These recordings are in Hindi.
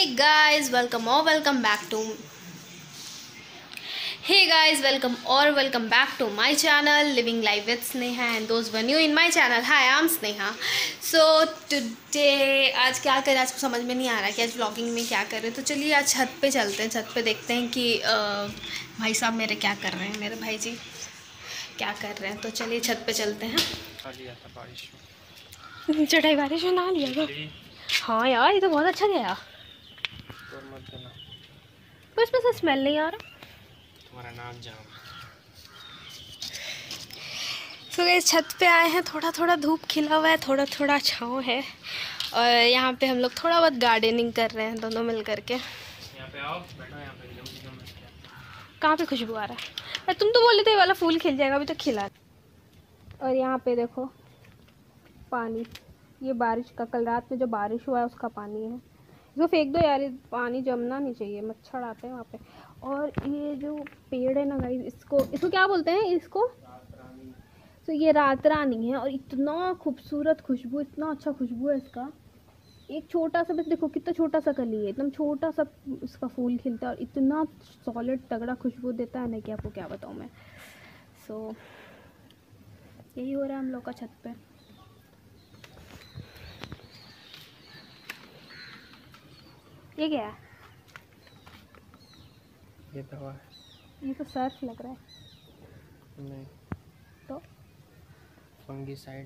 Hey guys, welcome back to welcome back to my channel Living Life with Sneha, and those who are new in my channel, hi, I'm Sneha. So today आज क्या करें, आज समझ में नहीं आ रहा कि आज व्लॉगिंग में क्या करें। तो चलिए आज छत पे चलते हैं, छत पे देखते हैं कि भाई साहब मेरे क्या कर रहे हैं, मेरे भाई जी क्या कर रहे हैं। तो चलिए छत पे चलते हैं। चढ़ाई बारिश में ना लिया तो हाँ यार, ये तो बहुत अच्छा गया। बस बस स्मेल नहीं आ रहा। तुम्हारा नाक जाम। तो ये छत पे आए हैं, थोड़ा थोड़ा धूप खिला हुआ है, थोड़ा थोड़ा छाँव है, और यहाँ पे हम लोग थोड़ा बहुत गार्डनिंग कर रहे हैं दोनों मिल करके। यहाँ पे आओ, बैठो यहाँ पे। कहाँ पे खुशबू आ रहा है? अरे तुम तो बोले थे ये वाला फूल खिल जाएगा, अभी तक खिला। और यहाँ पे देखो पानी, ये बारिश का, कल रात में जो बारिश हुआ है उसका पानी है। इसको फेंक दो यार, ये पानी जमना नहीं चाहिए, मच्छर आते हैं वहाँ पे। और ये जो पेड़ है ना गाइस, इसको क्या बोलते हैं इसको? तो ये रात रानी है, और इतना खूबसूरत खुशबू, इतना अच्छा खुशबू है इसका। एक छोटा सा, बस देखो कितना छोटा सा कली है, एकदम छोटा सा इसका फूल खिलता है और इतना सॉलिड तगड़ा खुशबू देता है ना कि आपको क्या बताऊँ मैं। सो यही हो रहा है हम लोग का छत पे। ये क्या है? ये दवा है। ये तो सर्फ लग रहा है। नहीं तो फंगीसाइड।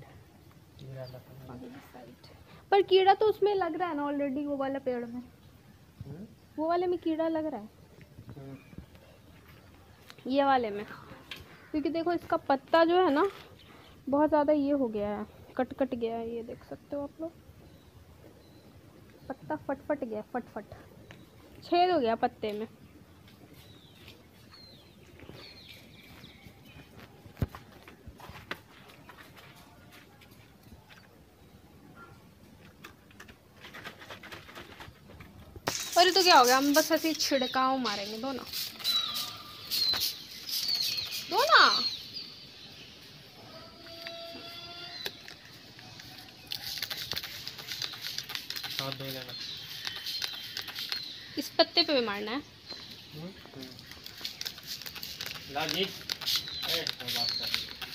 पर कीड़ा तो उसमें लग रहा है ना ऑलरेडी, वो वाला पेड़ में, वो वाले में कीड़ा लग रहा है, ये वाले में। क्योंकि देखो इसका पत्ता जो है ना बहुत ज़्यादा ये हो गया है, कट गया है, ये देख सकते हो आप लोग। पत्ता फट गया, फट छेद हो गया पत्ते में। अरे तो क्या हो गया, हम बस ऐसे छिड़काव मारेंगे। दो ना हाथ धो लेना। इस पत्ते पे भी मारना है। ला जी, बात कर।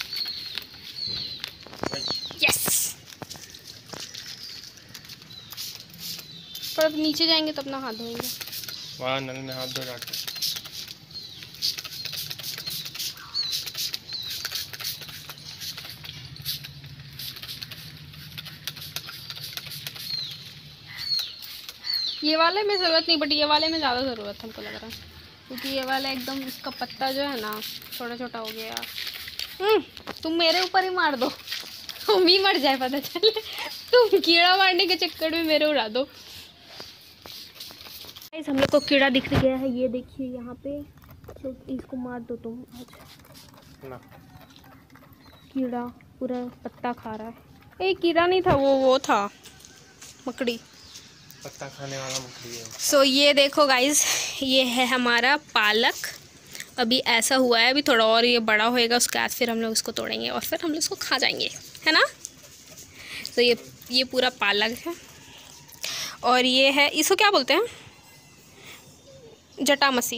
यस। पर अब नीचे जाएंगे तो अपना हाथ धोएंगे। वहाँ नल में हाथ धो जाके। ये वाले में ज़रूरत नहीं, बट ये वाले में ज़्यादा ज़रूरत हमको लग रहा है, क्योंकि ये वाला एकदम, इसका पत्ता जो है ना छोटा छोटा हो गया। तुम मेरे ऊपर ही मार दो, तुम ही मर जाए पता चले। तुम कीड़ा मारने के चक्कर में मेरे उड़ा दो। हम लोग को कीड़ा दिख गया है, ये देखिए यहाँ पे। तो इसको मार दो तुम आज। ना कीड़ा पूरा पत्ता खा रहा है। ये कीड़ा नहीं था, वो था मकड़ी, पत्ता खाने वाला मकड़ी है। सो ये देखो गाइस, ये है हमारा पालक। अभी ऐसा हुआ है, अभी थोड़ा और ये बड़ा होएगा, उसके बाद फिर हम लोग इसको तोड़ेंगे और फिर हम लोग इसको खा जाएंगे, है ना। तो ये पूरा पालक है, और ये है, इसको क्या बोलते हैं? जटामसी।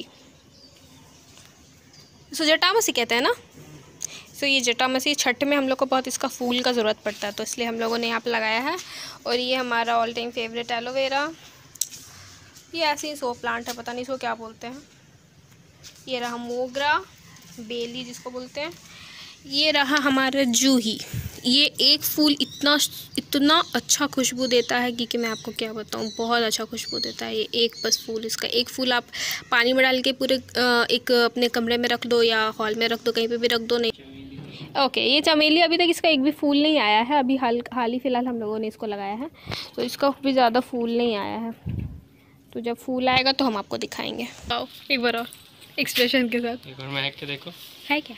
इसको जटामसी कहते हैं ना। तो ये जटामसी, छठ में हम लोग को बहुत इसका फूल का ज़रूरत पड़ता है, तो इसलिए हम लोगों ने यहाँ पे लगाया है। और ये हमारा ऑल टाइम फेवरेट एलोवेरा, ये ऐसे ही सो प्लांट है, पता नहीं इसको क्या बोलते हैं। ये रहा मोगरा, बेली जिसको बोलते हैं। ये रहा हमारा जूही। ये एक फूल इतना अच्छा खुशबू देता है कि मैं आपको क्या बताऊँ, बहुत अच्छा खुशबू देता है ये एक बस फूल। इसका एक फूल आप पानी में डाल के पूरे एक अपने कमरे में रख दो या हॉल में रख दो, कहीं पे भी रख दो। नहीं ओके, ये चमेली अभी तक इसका एक भी फूल नहीं आया है, अभी हाल ही फिलहाल हम लोगों ने इसको लगाया है, तो इसका भी ज़्यादा फूल नहीं आया है। तो जब फूल आएगा तो हम आपको दिखाएंगे। आओ एक बार और एक्सप्रेशन के साथ एक बार महक के देखो। है क्या?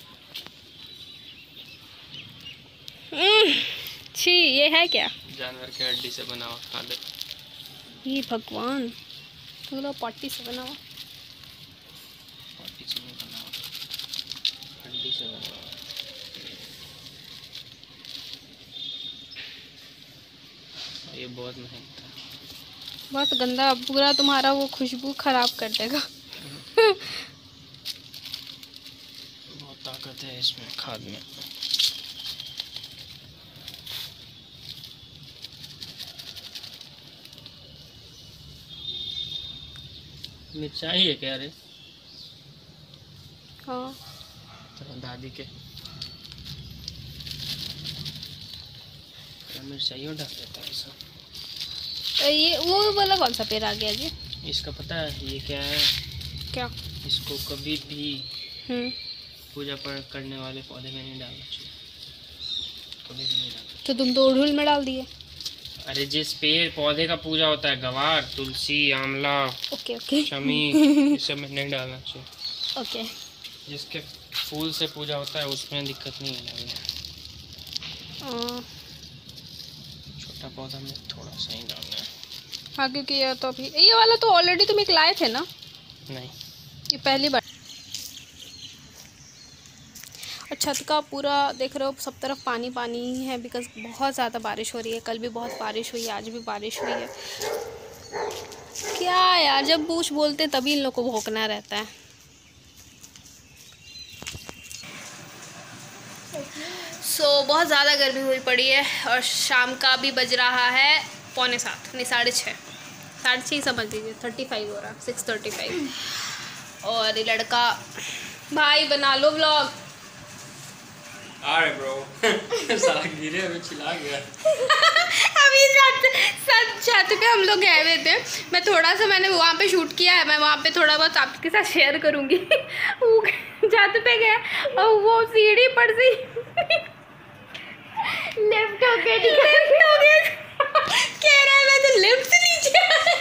छी, ये है क्या? जानवर के हड्डी से बना हुआ, खा ले। ये भगवान, तुम लोग पट्टी से बना हुआ। पट्टी से नहीं बना हुआ, हड्डी से बना हुआ। ये बहुत महंगा था। बहुत गंदा, पूरा तुम्हारा वो खुशबू खराब कर देगा। बहुत ताकत है इसमें, खाद में। मिर्चाई है क्या रे? हाँ तो दादी के मिर्चाइयों डाल देता है सब। ये वो वाला कौन सा पेड़ आ गया जी? इसका पता है ये क्या है? क्या? इसको कभी भी पूजा पाठ करने वाले पौधे में नहीं डालना चाहिए, कभी भी नहीं डालना। तो तुम तो उड़हुल में डाल दिए। अरे जिस पेड़ पौधे का पूजा होता है, गवार, तुलसी, आंवला, ओके ओके शमी, ये सब में नहीं डालना चाहिए। ओके। जिसके फूल से पूजा होता है उसमें दिक्कत नहीं है। छोटा पौधा में थोड़ा सा ही डालना है। हाँ क्योंकि ये तो अभी ये वाला तो ऑलरेडी तुम एक लाए थे ना? नहीं, ये पहली बार। और छत का पूरा देख रहे हो, सब तरफ पानी पानी ही है, बिकॉज बहुत ज़्यादा बारिश हो रही है। कल भी बहुत बारिश हुई है, आज भी बारिश हुई है। क्या यार, जब पूछ बोलते तभी इन लोग को भौंकना रहता है। बहुत ज़्यादा गर्मी हुई पड़ी है और शाम का भी बज रहा है 6:45, नहीं 6:30, 6:30 समझ लीजिए, 35 हो रहा, 6:35। और ये लड़का, भाई बना लो व्लॉग। अरे ब्रो साला गिरे अभी चिल्ला गया। अभी छत पे हम लोग गए हुए थे, मैं थोड़ा सा मैंने वहाँ पे शूट किया है, मैं वहाँ पे थोड़ा बहुत आपके साथ शेयर करूँगी। वो छत पे गया और वो सीढ़ी पर से लेफ्ट हो गया, कह रहा है मैं तो लेफ्ट से नीचे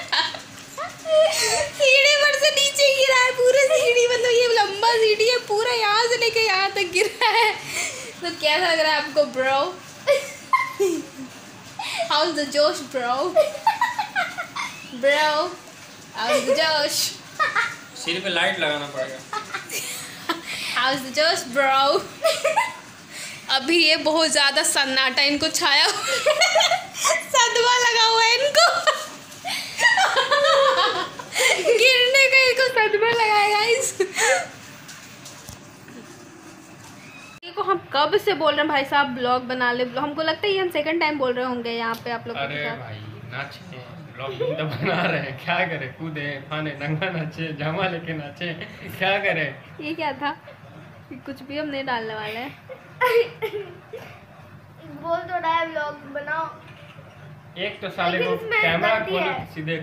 सीढ़ी पर से नीचे गिरा है। पूरा सीढ़ी, मतलब ये लंबा सीढ़ी है, पूरा यहाँ से लेके यहाँ तक गिरा है। तो कैसा लग रहा है आपको bro? How's the josh bro? Bro how's the josh? सिर पे लाइट लगाना पड़ेगा। How's the josh bro? अभी ये बहुत ज़्यादा सन्नाटा इनको छाया सदमा लगा हुआ है इनको। गिरने का इनको सदमा लगाएगा इस को। हम कब से बोल रहे हैं भाई साहब ब्लॉग बना ले, हमको लगता है ये हम सेकंड टाइम बोल रहे होंगे यहाँ पे आप लोग। अरे भाई नाचे, ब्लॉग तो बना रहे हैं, क्या करे, कूदे फाने, नंगा नाचे, जामा लेके नाचे, क्या करे। ये क्या था? कुछ भी हम नहीं डालने वाले हैं। बोल तो रहा है व्लॉग बनाओ। एक तो साले को कैमरा खोल सीधे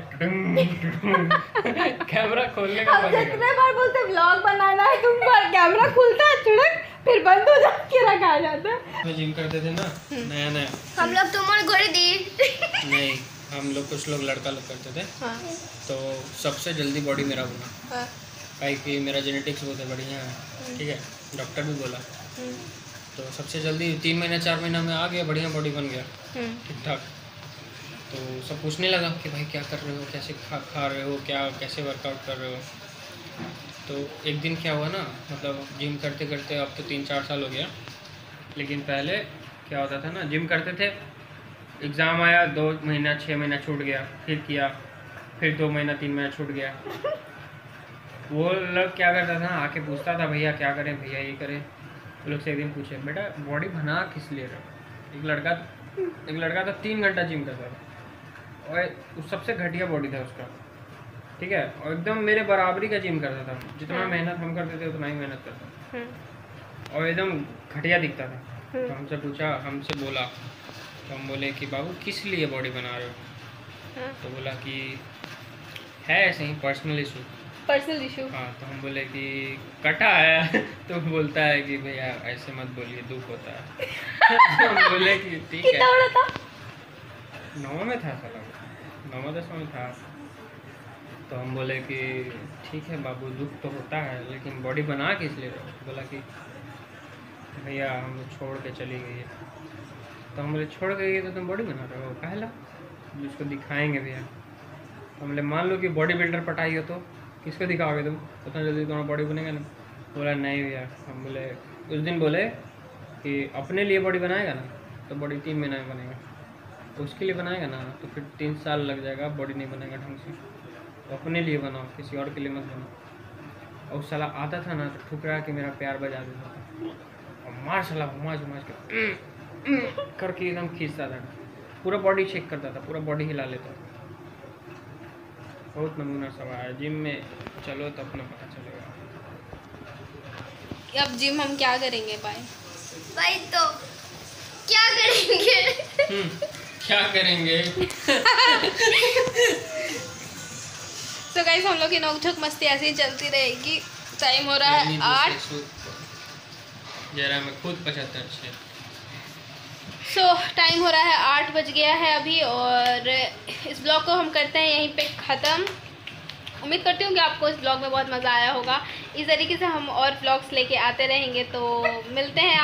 कैमरा खोलने का मन कितने बार बोलते व्लॉग बनाना है, तुम पर कैमरा खुलता है चुड़क, फिर बंद हो जाता के रखा जाता है। में जिम करते थे ना नया नया, हम लोग तुम्हारे घोड़े दी नहीं हम लोग कुछ लोग लड़का लोग करते थे। हाँ। तो सबसे जल्दी बॉडी मेरा बना, हाँ। काहे कि मेरा जेनेटिक्स बहुत बढ़िया है, ठीक है, डॉक्टर भी बोला। तो सबसे जल्दी 3 महीना 4 महीना में आ गया, बढ़िया बॉडी बन गया, ठीक ठाक। तो सब पूछने लगा कि भाई क्या कर रहे हो, कैसे खा रहे हो, क्या कैसे वर्कआउट कर रहे हो। तो एक दिन क्या हुआ ना, मतलब जिम करते करते अब तो 3-4 साल हो गया, लेकिन पहले क्या होता था ना, जिम करते थे, एग्ज़ाम आया 2 महीना 6 महीना छूट गया, फिर किया, फिर 2 महीना 3 महीना छूट गया। वो लोग क्या करता था, आके पूछता था भैया क्या करें, भैया ये करें। वो लोग से एक दिन पूछे, बेटा बॉडी बना किस लिए रहे। एक लड़का तो 3 घंटा जिम करता था और सबसे घटिया बॉडी था उसका, ठीक है, और एकदम मेरे बराबरी का जिम करता था, जितना मेहनत हम करते थे उतना ही मेहनत करता, और एकदम घटिया दिखता था। तो हमसे पूछा, हमसे बोला, तो हम बोले कि बाबू किस लिए बॉडी बना रहे हो। तो बोला कि है ऐसे ही पर्सनल इशू। हाँ, तो हम बोले कि कटा है। तो बोलता है कि भैया ऐसे मत बोलिए, दुख होता है। तो हम बोले कि ठीक है। 9 में था साला, 9-10 में था। तो हम बोले कि ठीक है बाबू, दुख तो होता है, लेकिन बॉडी बना किस लिए रहे हो। बोला कि भैया हम छोड़ के चली गई है। तो हम बोले छोड़ गई है तो तुम बॉडी बना रहे हो, पहला जिसको दिखाएंगे भैया। तो हम बोले मान लो कि बॉडी बिल्डर पटाई हो तो किसको दिखाओगे तुम, उतना जल्दी तुम्हारा बॉडी बनेगा ना। बोला नहीं भैया। हम बोले उस दिन बोले कि अपने लिए बॉडी बनाएगा ना तो बॉडी 3 महीना में बनेगा। तो उसके लिए बनाएगा ना तो फिर 3 साल लग जाएगा, बॉडी नहीं बनेगा ढंग से। तो अपने लिए बनाओ, किसी और के लिए मत बनाओ। और साला आता था ना तो ठुकरा के मेरा प्यार बजा देता था, और मार साला माज के करके एकदम खींचता था, पूरा बॉडी चेक करता था, पूरा बॉडी हिला लेता था। बहुत नमूना सब आया। जिम में चलो तो अपना पता चलेगा। अब जिम हम क्या करेंगे भाई? भाई तो क्या करेंगे? क्या करेंगे? तो गाइस हम लोग की नोक-झोंक मस्ती ऐसे ही चलती रहेगी। टाइम हो रहा है 8। जरा मैं खुद 75 छे। सो टाइम हो रहा है 8 बज गया है अभी, और इस ब्लॉग को हम करते हैं यहीं पे ख़त्म। उम्मीद करती हूँ कि आपको इस ब्लॉग में बहुत मज़ा आया होगा। इस तरीके से हम और ब्लॉग्स लेके आते रहेंगे, तो मिलते हैं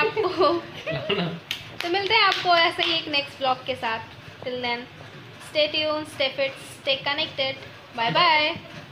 आपको ऐसे ही एक नेक्स्ट ब्लॉग के साथ। Till then stay tuned, stay fit, stay connected. Bye bye.